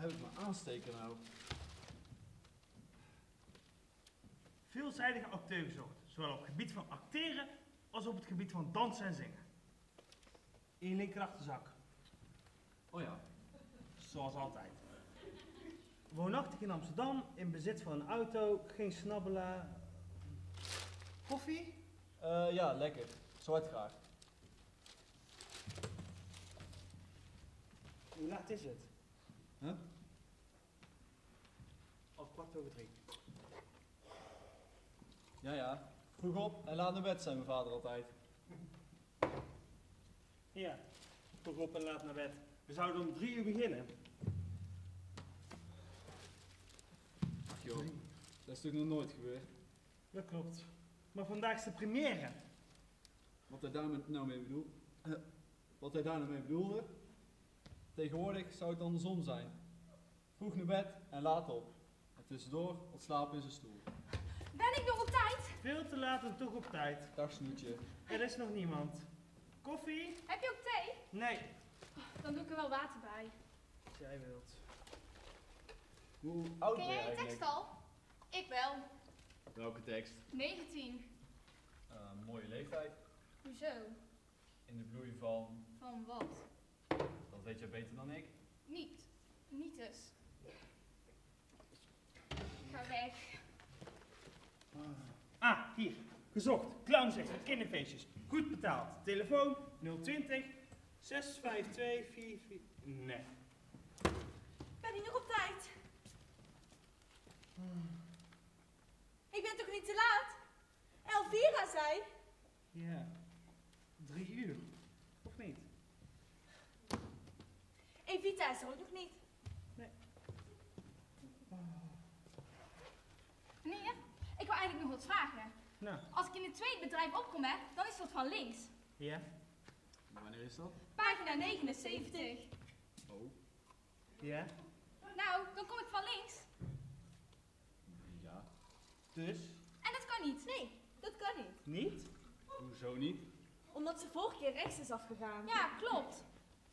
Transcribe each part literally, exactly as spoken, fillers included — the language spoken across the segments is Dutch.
heb ik mijn aansteker nou? Veelzijdige acteur gezocht, zowel op het gebied van acteren als op het gebied van dansen en zingen. In je linkerachterzak. Oh ja. Zoals altijd. Woonachtig in Amsterdam, in bezit van een auto, geen snabbelaar. Koffie? Uh, ja, lekker. Zwart graag. Hoe laat is het? Huh? Al kwart over drie. Ja, ja. Vroeg op en laat naar bed, zei mijn vader altijd. Ja, vroeg op en laat naar bed. We zouden om drie uur beginnen. Ach joh, dat is natuurlijk nog nooit gebeurd. Dat klopt. Maar vandaag is de première. Wat hij daar nou mee bedoelde? Uh, wat hij daar nou mee bedoelde? Tegenwoordig zou het andersom zijn. Vroeg naar bed en laat op. En tussendoor ontslapen in zijn stoel. Ben ik nog op tijd? Veel te laat en toch op tijd. Dag snoetje. Er is nog niemand. Koffie? Heb je ook thee? Nee. Dan doe ik er wel water bij. Als jij wilt. Hoe oud Ken ben je jij de eigenlijk? tekst al? Ik wel. Welke tekst? negentien. Uh, mooie leeftijd. Hoezo? In de bloei van... Van wat? Dat weet jij beter dan ik. Niet. Niet dus. Ga weg. Ah, hier. Gezocht. Clownsextra, kinderfeestjes. Goed betaald. Telefoon nul twintig zes vijf twee vier vier. Nee. Ben ik nog op tijd? Ik ben toch niet te laat? Elvira zei. Ja. Drie uur. Of niet? Evita is er ook nog niet. Nee. Meneer, ik wil eigenlijk nog wat vragen. Nou. Als ik in het tweede bedrijf opkom, hè, dan is dat van links. Ja. Wanneer is dat? Pagina negenenzeventig. Oh. Ja. Nou, dan kom ik van links. Ja. Dus? En dat kan niet. Nee, dat kan niet. Niet? Hoezo niet? Omdat ze vorige keer rechts is afgegaan. Ja, klopt.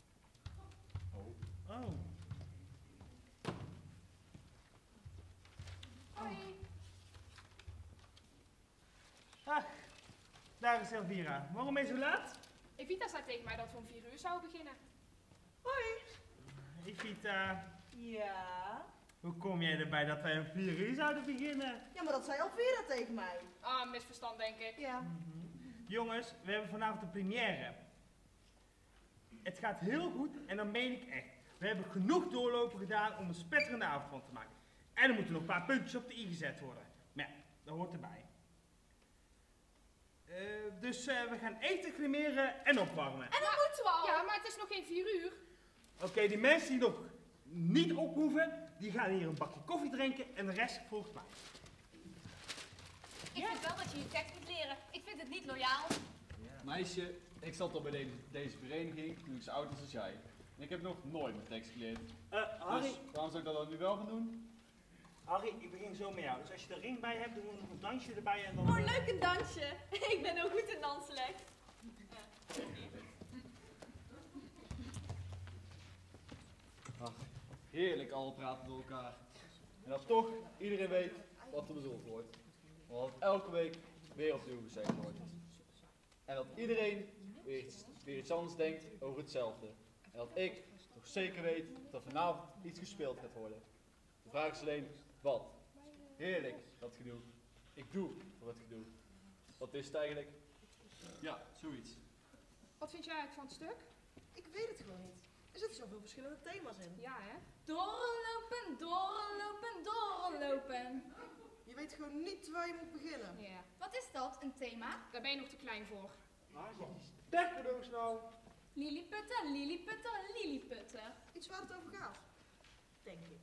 Oh. Oh. Hoi. Ach, daar is Elvira. Waarom is zo laat? Evita zei tegen mij dat we om vier uur zouden beginnen. Hoi. Evita, Ja? hoe kom jij erbij dat wij om vier uur zouden beginnen? Ja, maar dat zei Elvira tegen mij. Ah, een misverstand denk ik. Ja. Jongens, we hebben vanavond de première. Het gaat heel goed en dan meen ik echt. We hebben genoeg doorlopen gedaan om een spetterende avond van te maken. En er moeten nog een paar puntjes op de i gezet worden. Maar ja, dat hoort erbij. Uh, dus uh, we gaan eten, cremeren en opwarmen. En dan moeten we al. Ja, maar het is nog geen vier uur. Oké, okay, die mensen die nog niet op hoeven, die gaan hier een bakje koffie drinken en de rest volgt mij. Ik vind wel dat je je tekst moet leren. Ik vind het niet loyaal. Ja. Meisje, ik zat al bij deze, deze vereniging toen ik zo oud was als jij. En ik heb nog nooit mijn tekst geleerd. Uh, Harry, dus waarom zou ik dat dan nu wel gaan doen? Harry, ik begin zo met jou. Dus als je er ring bij hebt, doen we nog een dansje erbij en dan... Oh, leuk een dansje. Ik ben ook goed in dansles. Ach, heerlijk al praten door elkaar. En dat toch iedereen weet wat er bedoeld wordt. Want elke week weer opnieuw gezegd wordt. En dat iedereen weer iets, weer iets anders denkt over hetzelfde. En dat ik toch zeker weet dat vanavond iets gespeeld gaat worden. De vraag is alleen, wat? Heerlijk, dat gedoe. Ik doe voor het gedoe. Wat is het eigenlijk? Ja, zoiets. Wat vind jij eigenlijk van het stuk? Ik weet het gewoon niet. Er zitten zoveel verschillende thema's in. Ja, hè? Doorlopen, doorlopen, doorlopen. Je weet gewoon niet waar je moet beginnen. Ja. Wat is dat, een thema? Daar ben je nog te klein voor. Sterker dus nou. Lilliputter, lilliputter, lilliputter. Iets waar het over gaat. Denk ik.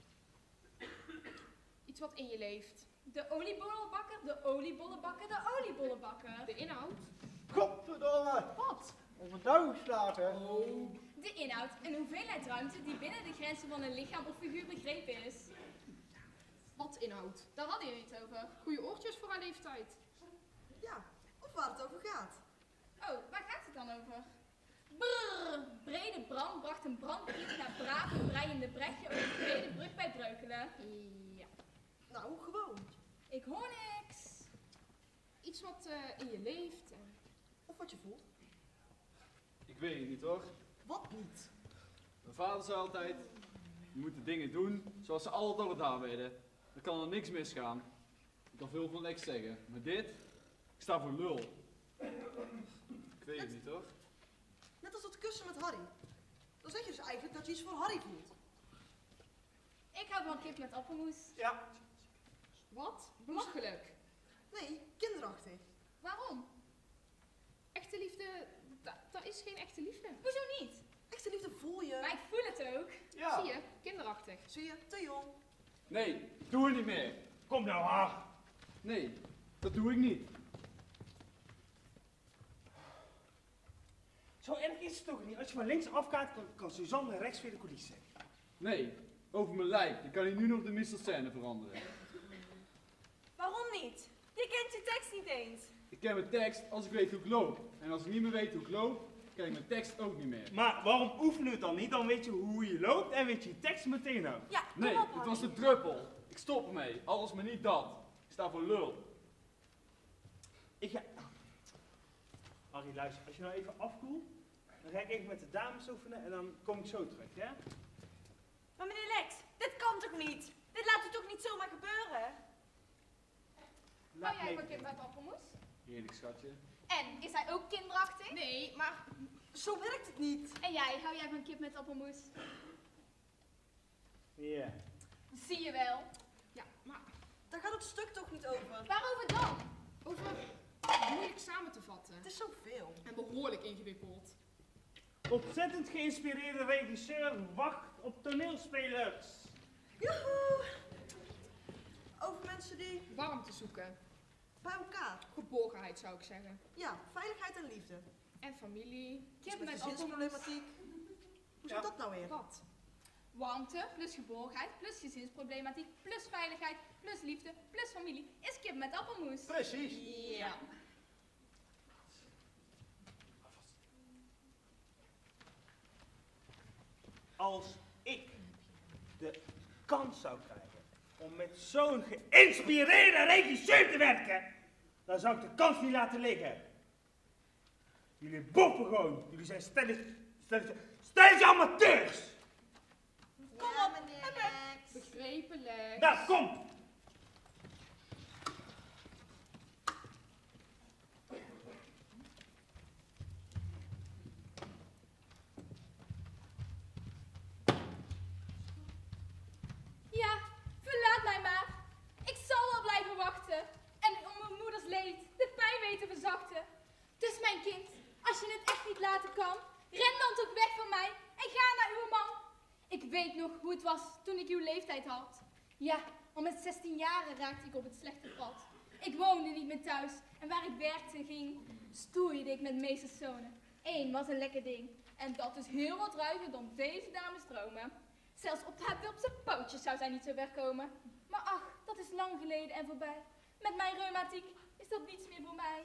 Iets wat in je leeft. De oliebollenbakker, de oliebollenbakker, de oliebollenbakker. De inhoud. Godverdomme! Wat? Op een touw geslagen. Oh. De inhoud, een hoeveelheid ruimte die binnen de grenzen van een lichaam of figuur begrepen is. Wat inhoud? Daar hadden jullie het over. Goeie oortjes voor haar leeftijd. Ja, of waar het over gaat. Oh, waar gaat het dan over? Brrr, brede Bram bracht een brandbrief naar Bra wapenbreiende Brechtje over de tweede brug bij Breukelen? Ja. Nou, gewoon. Ik hoor niks. Iets wat uh, in je leeft. en- Of wat je voelt. Ik weet het niet hoor. Wat niet? Mijn vader zei altijd, je moet de dingen doen zoals ze altijd al gedaan werden. Dan kan er niks misgaan. Ik kan veel van niks zeggen, maar dit, ik sta voor lul. Ik weet het niet hoor. Net als dat kussen met Harry. Dan zeg je dus eigenlijk dat je iets voor Harry voelt. Ik hou van kip met appelmoes. Ja. Wat? Belachelijk. Nee, kinderachtig. Waarom? Echte liefde, da- dat is geen echte liefde. Hoezo niet? Echte liefde voel je. Maar ik voel het ook. Ja. Zie je, kinderachtig. Zie je, te jong. Nee, ik doe het niet meer. Kom nou, Har. Nee, dat doe ik niet. Zo erg is het toch niet? Als je van links afgaat, kan, kan Suzanne rechts weer de coulissen zijn. Nee, over mijn lijk. Dan kan ik nu nog de misselscène veranderen. Waarom niet? Je kent je tekst niet eens. Ik ken mijn tekst als ik weet hoe ik loop. En als ik niet meer weet hoe ik loop, ken ik mijn tekst ook niet meer. Maar waarom oefenen we het dan niet? Dan weet je hoe je loopt en weet je je tekst meteen ook. Ja, kom Nee, op, het Harry. was de druppel. Ik stop ermee. Alles maar niet dat. Ik sta voor lul. Ik ga... Harry, luister. Als je nou even afkoelt, dan ga ik even met de dames oefenen en dan kom ik zo terug, ja? Maar meneer Lex, dit kan toch niet? Dit laat u toch niet zomaar gebeuren? Laat Hou jij me van kip even- met appelmoes? Heerlijk schatje. En, is hij ook kinderachtig? Nee, maar Zo werkt het niet. En jij, hou jij van kip met appelmoes? Ja. Zie je wel. ja, maar Daar gaat het stuk toch niet over. Waarover dan? over moeilijk samen te vatten. Het is zoveel. En behoorlijk ingewikkeld. Ontzettend geïnspireerde regisseur wacht op toneelspelers. Joehoe! Over mensen die Warmte zoeken. bij elkaar. Geborgenheid zou ik zeggen. Ja, veiligheid en liefde. En familie. Kip met appelmoes. gezinsproblematiek. Hoe zit Ja. dat nou weer? Wat? Warmte, plus geborgenheid, plus gezinsproblematiek, plus veiligheid, plus liefde, plus familie, is kip met appelmoes. Precies. Ja. Als ik de kans zou krijgen om met zo'n geïnspireerde regisseur te werken, dan zou ik de kans niet laten liggen. Jullie boppen gewoon. Jullie zijn stellig, stellig, stellig amateurs. Kom op, meneer Lex. Begrepen, Lex. Nou, kom. Ja, verlaat mij maar. Ik zal wel blijven wachten. En om mijn moeders leed, de pijn weten verzachten. Dus mijn kind, als je het echt niet laten kan, ren dan toch weg van mij en ga naar uw man. Ik weet nog hoe het was toen ik uw leeftijd had. Ja, al met zestien jaren raakte ik op het slechte pad. Ik woonde niet meer thuis en waar ik werkte ging, stoeide ik met meesterszonen. Eén was een lekker ding en dat is heel wat ruiger dan deze dames dromen. Zelfs op haar wulpse pootjes zou zij niet zo wegkomen. Maar ach, dat is lang geleden en voorbij. Met mijn reumatiek is dat niets meer voor mij.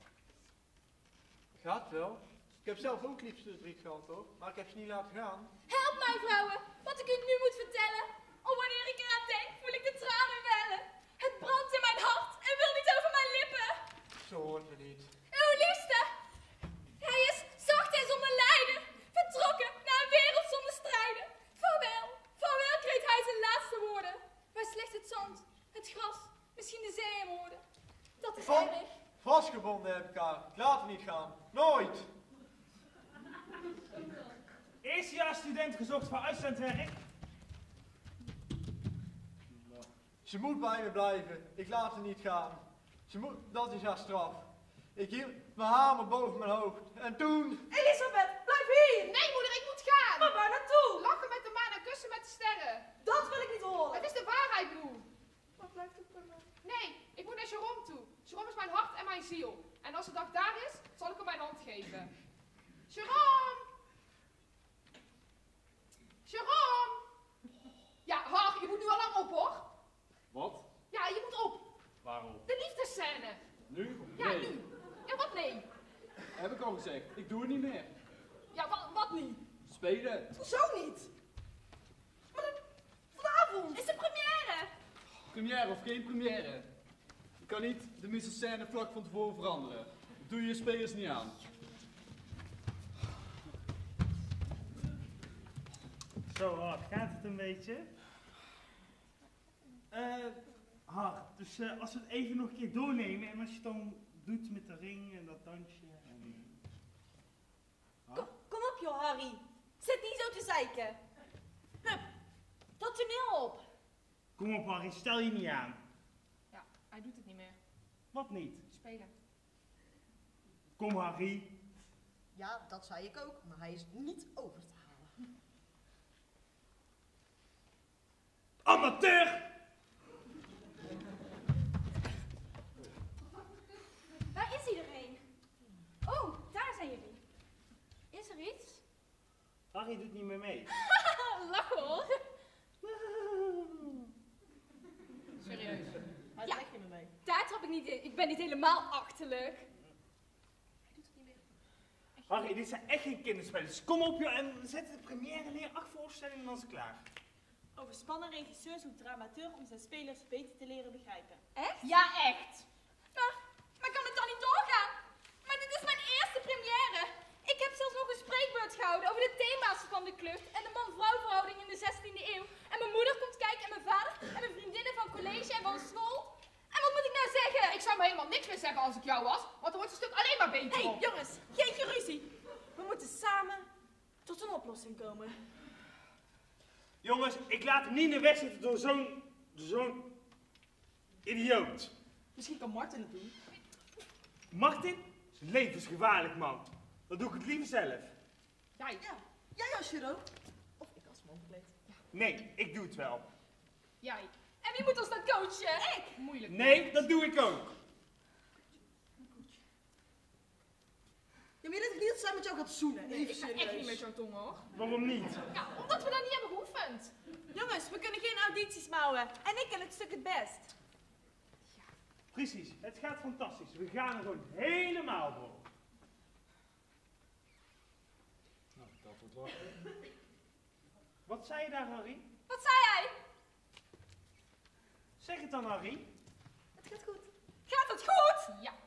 Gaat wel. Ik heb zelf ook liefdesverdriet gehad hoor, maar ik heb ze niet laten gaan. Help mij, vrouwen, wat ik u nu moet vertellen. Oh, wanneer ik eraan denk, voel ik de tranen wellen. Het brandt in mijn hart en wil niet over mijn lippen. Zo hoort het niet. Uw liefste, hij is zacht en zonder lijden, vertrokken naar een wereld zonder strijden. Vaarwel, vaarwel kreeg hij zijn laatste woorden. Waar slechts het zand, het gras, misschien de zee hem hoorden. Dat is Van- erg. Vastgebonden heb ik haar. Ik laat haar niet gaan. Nooit. Eerstejaarsstudent gezocht voor uitzendwerk. Ze moet bij me blijven. Ik laat haar niet gaan. Ze moet, dat is haar straf. Ik hield mijn hamer boven mijn hoofd. En toen... Elisabeth, blijf hier! Nee, moeder, ik moet gaan. Maar waar naartoe? Lachen met de maan en kussen met de sterren. Dat wil ik niet horen. Het is de waarheid, broer. Wat blijft er bij mij? Nee, ik moet naar Jerome toe. Jerome is mijn hart en mijn ziel. En als de dag daar is, zal ik hem mijn hand geven. Jerome! Jerome! Ja, Har, je moet nu al lang op, hoor. Wat? Ja, je moet op. Waarom? De liefdesscène. Nu? Ja, Nee. nu. Ja, wat nee? Heb ik al gezegd. Ik doe het niet meer. Ja, wat, wat niet? Spelen. Hoezo niet? vanavond. Is de première. Première of geen première. Je kan niet de mise-en-scène vlak van tevoren veranderen. Dat doe je je spelers niet aan. Zo hard gaat het een beetje. Eh, hard. Dus eh, als we het even nog een keer doornemen en als je het dan doet met de ring en dat dansje. En... Kom, kom op joh, Harry. Zit niet zo te zeiken. Hup, dat toneel op. Kom op Harry, stel je niet aan. Ja, hij doet het niet meer. Wat niet? Spelen. Kom Harry. Ja, dat zei ik ook, maar hij is niet over te halen. Amateur! Waar is iedereen? Oh, daar zijn jullie. Is er iets? Harry doet niet meer mee. Lachen hoor. Serieus. Hij Ja. trekt je me mee. Daar trap ik niet in. Ik ben niet helemaal achterlijk. Hij doet het niet meer. Echt Harry, niet. dit zijn echt geen kinderspelletjes. Kom op joh en zet de première neer. Acht voorstellingen en dan is het klaar. Overspannen regisseur zoekt dramateur om zijn spelers beter te leren begrijpen. Echt? Ja, echt. Maar, maar kan het dan niet doorgaan? Maar dit is mijn eerste première. Ik heb zelfs nog een spreekbeurt gehouden over de thema's van de club en de man-vrouw verhouding in de zestiende eeuw. En mijn moeder komt kijken en mijn vader en mijn vriendinnen van college en van school. En wat moet ik nou zeggen? Ik zou me helemaal niks meer zeggen als ik jou was, want dan wordt het stuk alleen maar beter. Hé, hey, op. jongens, geen geruzie. We moeten samen tot een oplossing komen. Jongens, ik laat hem niet in de weg zitten door zo'n... zo'n... idioot. Misschien kan Martin het doen. Martin is levensgevaarlijk man. Dat doe ik het liever zelf. Jij. Ja, jij als Jero. Of ik als mondkleed. Nee, ik doe het wel. Jij. En wie moet ons dan coachen? Ik. Moeilijk. Nee, dat doe ik ook. Ja, maar je denkt niet dat zij met jou gaat zoenen. Nee, Even ik ga serieus. echt niet met jouw tong hoor. Waarom niet? Ja, omdat we dat niet hebben geoefend. Jongens, we kunnen geen audities mouwen. En ik ken het stuk het best. Precies, het gaat fantastisch. We gaan er gewoon helemaal voor. Nou, dat wordt wachten. Wat zei je daar, Harry? Wat zei hij? Zeg het dan, Harry. Het gaat goed. Gaat het goed? Ja.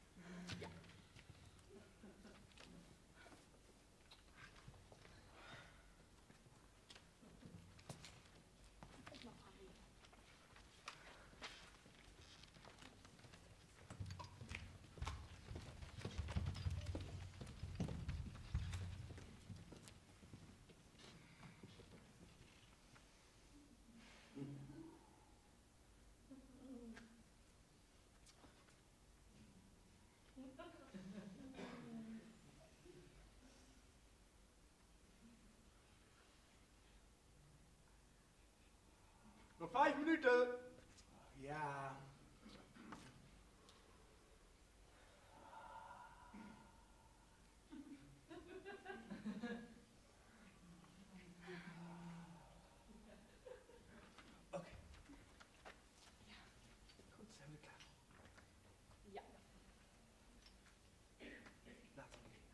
Nog vijf minuten. Ja. Oké. Goed, zijn we er klaar voor? Ja. Laten we beginnen.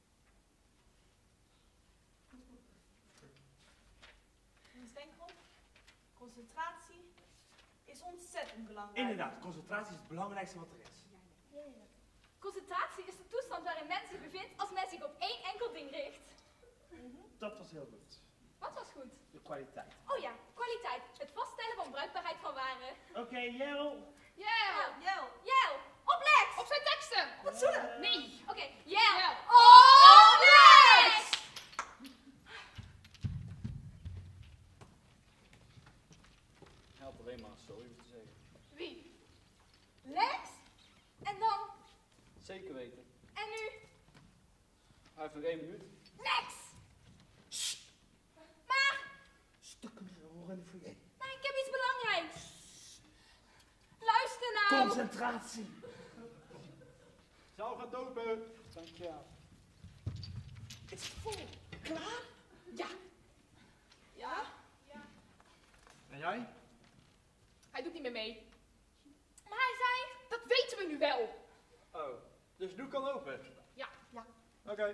Meneer Steenkrop, concentratie is ontzettend belangrijk. Inderdaad, concentratie is het belangrijkste wat er is. Concentratie is de toestand waarin men zich bevindt als men zich op één enkel ding richt. Dat was heel goed. Wat was goed? De kwaliteit. Oh ja, kwaliteit. Het vaststellen van bruikbaarheid van waren. Oké, Jel. Ja. Jel, Jel, op Lex! Op zijn teksten. wat zoenen? Eh, Nee. Oké, Jel, Jel. op Lex! Help alleen maar sorry hoeft te zeggen. Wie? Lex? En dan? Zeker weten. En nu? Hij heeft nog één minuut. Lex! Maar, Stukken horen voor je. maar ik heb iets belangrijks. Luister nou. Concentratie. Zaal gaat open. Dankjewel. Is het vol? Klaar? Ja. Ja? En jij? Hij doet niet meer mee. Maar hij zei... Dat weten we nu wel. Oh, dus doe kan open. Ja. Ja. Oké.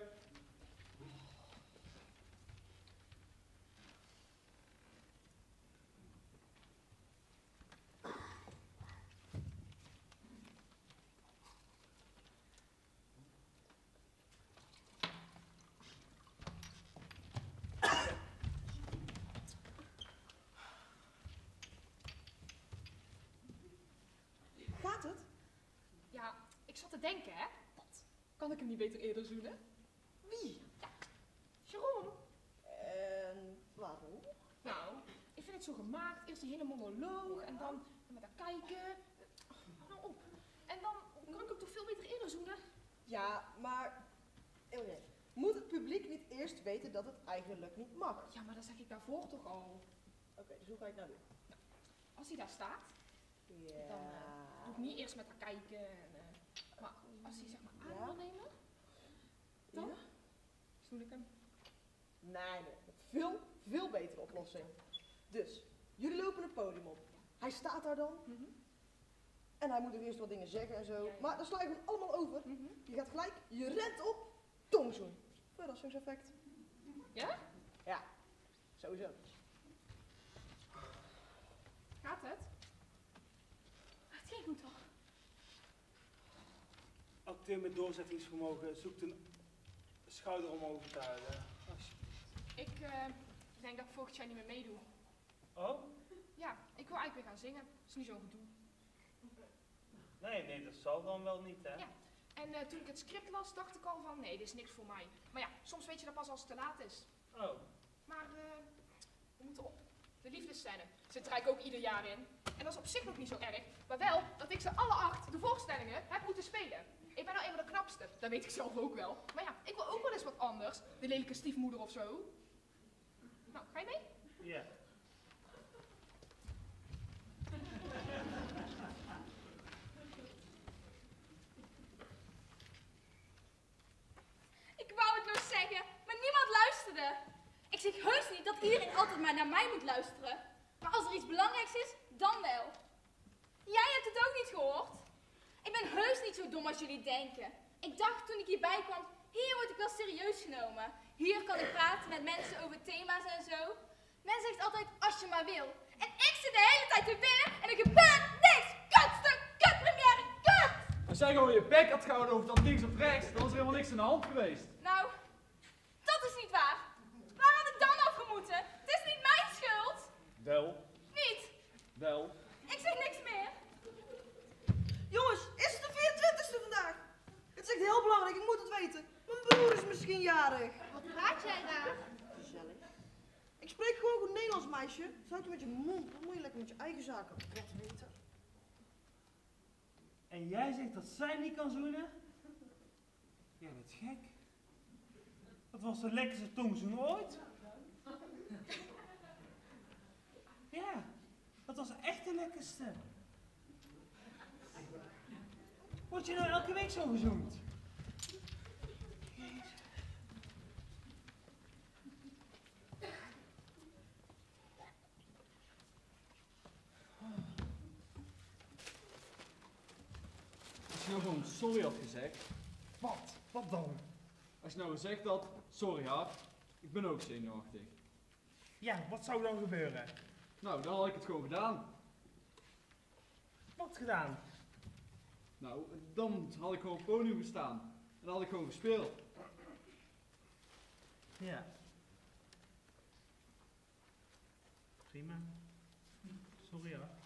te denken, hè? Wat? Kan ik hem niet beter eerder zoenen? Wie? Ja, Jerome. En waarom? Nou, ik vind het zo gemaakt. Eerst die hele monoloog en dan met haar kijken. Oh, nou op. En dan kan ik hem toch veel beter eerder zoenen? Ja, maar... Eline, moet het publiek niet eerst weten dat het eigenlijk niet mag? Ja, maar dat zeg ik daarvoor toch al. Oké, dus hoe ga ik nou doen? Als hij daar staat, Ja... dan uh, doe ik niet eerst met haar kijken. En, uh, maar als hij zeg maar aan Ja? wil nemen, dan Ja? zoen ik hem. Nee, nee. Veel, veel betere oplossing. Dus, jullie lopen het podium op. Hij staat daar dan. Mm-hmm. En hij moet er eerst wat dingen zeggen en zo. Ja, ja. Maar dan sla je hem allemaal over. Mm-hmm. Je gaat gelijk, je rent op, tongzoen. Verrassingseffect. Ja? Ja, sowieso. Gaat het? Het ging goed toch? Acteur met doorzettingsvermogen zoekt een schouder om over te houden. Ik uh, denk dat ik volgend jaar niet meer meedoe. Oh? Ja, ik wil eigenlijk weer gaan zingen. Dat is niet zo'n gedoe. Nee, nee, dat zal dan wel niet, hè? Ja. En uh, toen ik het script las, dacht ik al van, nee, dit is niks voor mij. Maar ja, soms weet je dat pas als het te laat is. Oh. Maar uh, we moeten op. De liefdesscène zit er eigenlijk ook ieder jaar in. En dat is op zich nog niet zo erg. Maar wel dat ik ze alle acht, de voorstellingen, heb moeten spelen. Ik ben nou een van de knapste. Dat weet ik zelf ook wel. Maar ja, ik wil ook wel eens wat anders. De lelijke stiefmoeder of zo. Nou, ga je mee? Ja. Ik wou het nog zeggen, maar niemand luisterde. Ik zeg heus niet dat iedereen altijd maar naar mij moet luisteren. Maar als er iets belangrijks is, dan wel. Jij hebt het ook niet gehoord. Ik ben heus niet zo dom als jullie denken. Ik dacht toen ik hierbij kwam, hier word ik wel serieus genomen. Hier kan ik praten met mensen over thema's en zo. Men zegt altijd als je maar wil. En ik zit de hele tijd te willen en er gebeurt niks. Kutstuk, kut, première, kut! Als jij gewoon je bek had gehouden over dat links of rechts, dan was er helemaal niks aan de hand geweest. Nou, dat is niet waar. Waar had ik dan afgemoeten? Het is niet mijn schuld. Wel, Niet. wel. Ik zeg niks meer. Jongens, is het de vierentwintigste vandaag? Het is echt heel belangrijk, ik moet het weten. Mijn broer is misschien jarig. Wat praat jij daar? Gezellig. Ik spreek gewoon goed Nederlands, meisje. Zout met je mond, dan moet je lekker met je eigen zaken pret weten. En jij zegt dat zij niet kan zoenen? Ja, dat is gek. Dat was de lekkerste tongzoen ooit. Ja, dat was echt de lekkerste. Word je nou elke week zo gezoend? Als je nou gewoon sorry had gezegd. Wat? Wat dan? Als je nou gezegd had, sorry hart, ik ben ook zenuwachtig. Ja, wat zou dan gebeuren? Nou, dan had ik het gewoon gedaan. Wat gedaan? Nou, dan had ik gewoon op het podium gestaan. En dan had ik gewoon gespeeld. Ja. Prima. Sorry hoor.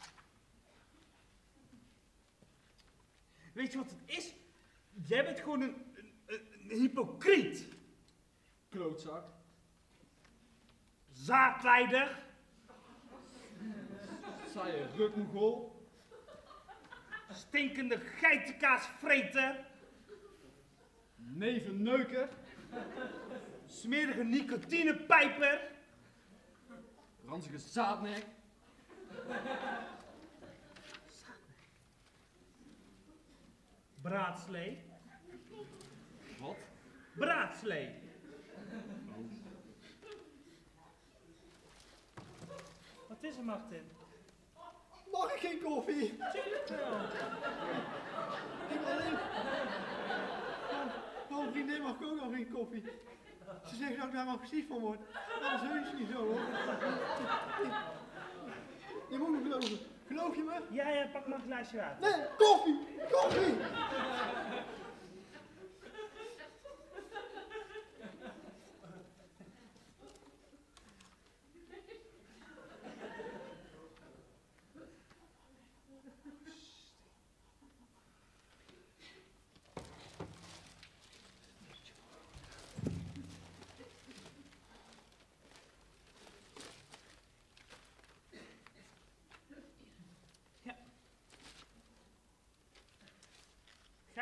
Weet je wat het is? Jij bent gewoon een, een, een hypocriet. Klootzak. Zaadleider. Saaie rukmogol. Stinkende geitenkaasvreter. Nevenneuker. Smerige nicotinepijper. Ranzige zaadnek. Braadslee. Wat? Braadslee. Wat is er, Martin? Mag ik geen koffie? Tuurlijk wel. Ik wil alleen... Oh, mijn vriendin mag ook nog geen koffie. Ze zegt dat ik daar maar agressief van word. Maar dat is heus niet zo hoor. Je moet me geloven. Geloof je me? Ja, ja, pak maar een glaasje water. Nee, koffie! Koffie!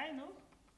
Jij nog?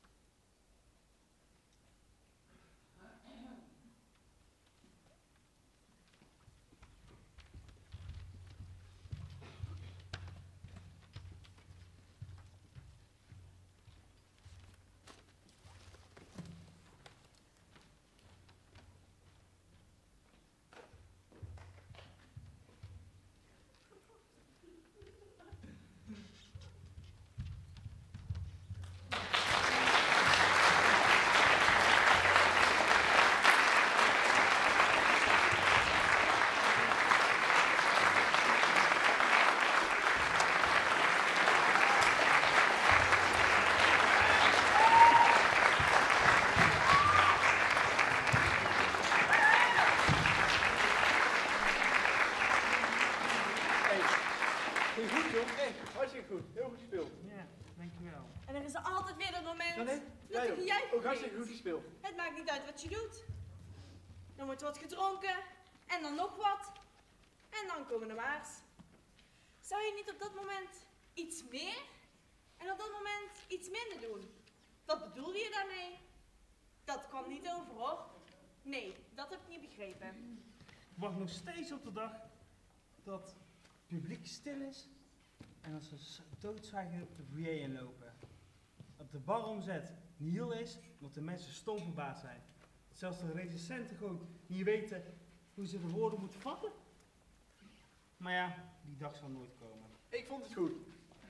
Ja, dankjewel. En er is er altijd weer dat moment. Janet, dat jij ik ook. jij Ook hartstikke goed gespeeld. Het maakt niet uit wat je doet. Dan wordt wat gedronken. En dan nog wat. En dan komen de maars. Zou je niet op dat moment iets meer en op dat moment iets minder doen? Wat bedoelde je daarmee? Dat kwam niet over, hoor. Nee, dat heb ik niet begrepen. Ik wacht nog steeds op de dag dat het publiek stil is en als ze doodzwijgen op de foyer inlopen. Dat de baromzet nihil is, omdat de mensen stom verbaasd zijn. Dat zelfs de recensenten gewoon niet weten hoe ze de woorden moeten vatten. Maar ja, die dag zal nooit komen. Ik vond het goed.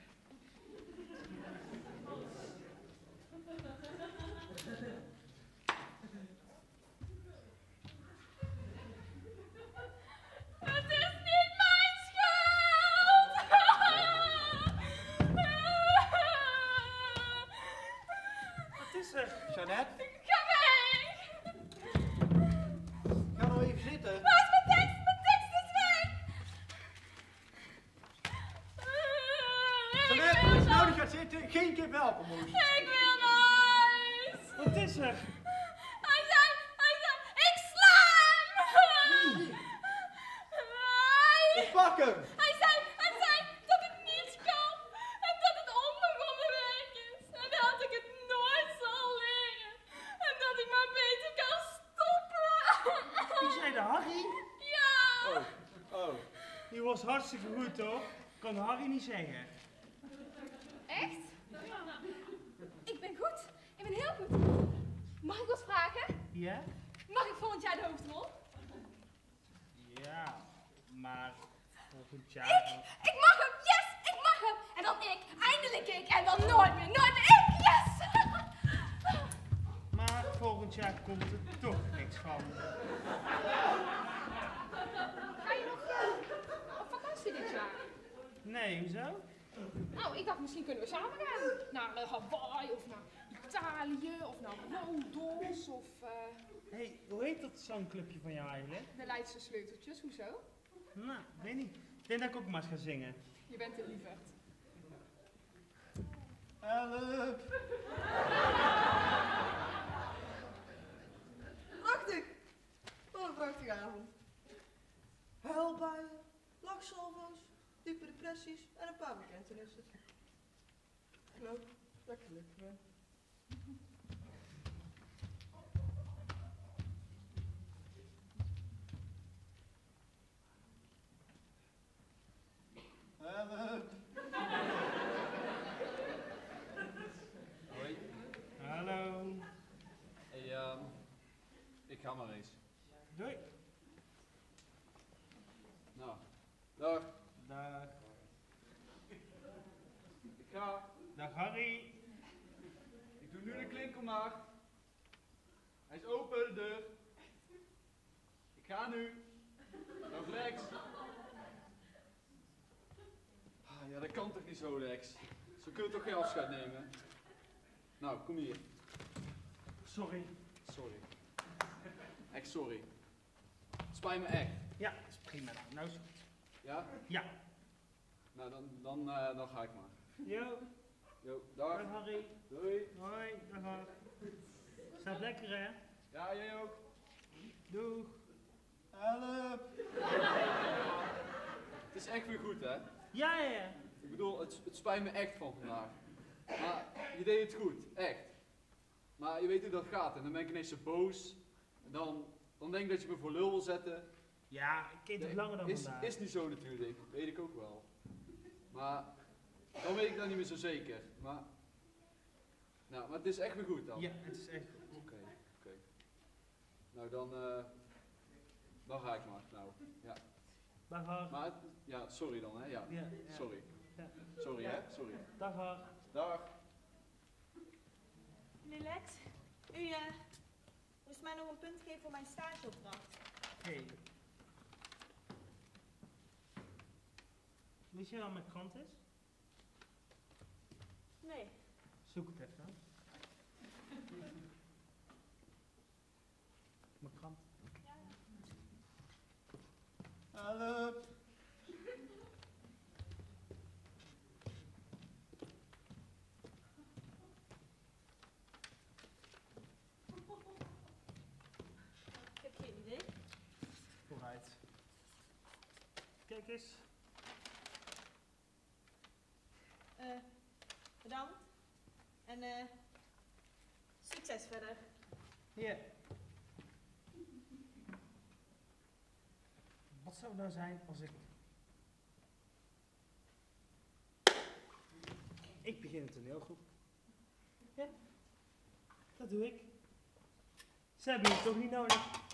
Het is niet mijn schuld! Wat is er? Jeannette, Ga weg! ga nou even zitten. Waar is mijn tekst? Mijn tekst is weg! Ik Jeannette, wil als je nou naar- niet gaat zitten, geen kip helpen, moes. Ik wil naar huis! Wat is er? Hij zei, hij zei, ik sla hem! Wie? Hij, Ik pak hem. hij zei, hij zei dat ik niets kan en dat het onbegonnen werk is en dat ik het nooit zal leren en dat ik maar beter kan stoppen. Wie zei de Harry? Ja! Oh, oh. Die was hartstikke goed, toch? Kan Harry niet zeggen. Echt? Ik ben goed. Ik ben heel goed. Mag ik wat vragen? Ja? Mag ik volgend jaar de hoofdrol? Ja, maar volgend jaar... Ik! Ik mag hem! Yes! Ik mag hem! En dan ik! Eindelijk ik! En dan nooit meer! Nooit meer ik! Yes! Maar volgend jaar komt er toch niks van. Ga je nog eh, op vakantie dit jaar? Nee, hoezo? Nou, ik dacht misschien kunnen we samen gaan. Naar eh, Hawaii of naar Italië of naar Rodos of eh, Hé, hey, hoe heet dat zangclubje van jou eigenlijk? de Leidse Sleuteltjes. Hoezo? Nou, weet niet. Ik denk dat ik ook maar eens ga zingen. Je bent een lieverd. Help. Prachtig. Wat een prachtige avond. Huilbuien, lachsalvo's, diepe depressies en een paar bekentenissen. Nou, lekker gelukkig ben. Help. Hoi. Hallo. Hey, ehm, ik ga maar eens. Doei. Nou, dag. Dag. Ik ga. Dag Harry. Ik doe nu de klinkel maar. Hij is open, de deur. Ik ga nu. Dag Lex. Ah, ja, dat kan toch niet zo, Lex? Zo kun je toch geen afscheid nemen? Nou, kom hier. Sorry. Sorry. Echt sorry. Het spijt me echt. Ja, dat is prima nou. Nou is het goed. Ja? Ja. Nou, dan, dan, eh, dan ga ik maar. Yo. Jo, dag. Dag Harry. Doei. Hoi. Dag Harry. Staat lekker hè? Ja, jij ook. Doeg. Help. Het is echt weer goed, hè? Ja, ja, ja. Ik bedoel, het, het spijt me echt van vandaag. Maar je deed het goed, echt. Maar je weet hoe dat gaat en dan ben ik ineens zo boos. En dan, dan denk ik dat je me voor lul wil zetten. Ja, ik ken het Nee, langer dan is, vandaag. is niet zo natuurlijk, weet ik ook wel. Maar dan weet ik dat niet meer zo zeker. Maar, nou, maar het is echt weer goed dan. Ja, het is echt goed. Oké, oké. Nou dan, eh, dan ga ik maar. Nou, ja. Dag Har. Maar, het- ja, sorry dan hè, ja. Ja, ja. Sorry. Ja. Sorry hè, sorry. Dag Har. Dag. Meneer Lex, u eh, moest mij nog een punt geven voor mijn stageopdracht. Hey. Weet je waar mijn krant is? Nee. Zoek het even. Mijn krant. Help. Ik heb geen idee. Vooruit. Kijk eens. Eh, bedankt. En eh, succes verder. Hier. Wat zou het nou zijn als ik... Ik begin een toneelgroep. Ja, dat doe ik. Ze hebben je toch niet nodig.